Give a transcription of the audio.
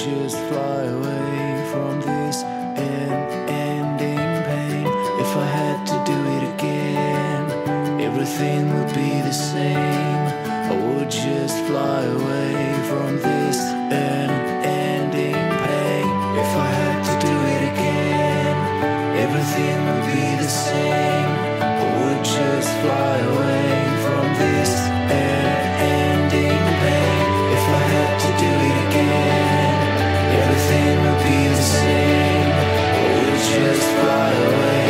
just fly away from this ending pain. If I had to do it again, everything would be the same. I would just fly away from this ending pain. If I had to do it again, everything would be the same. I would just fly away from this ending pain. If I had to do it again, everything would be the same. I would just fly away.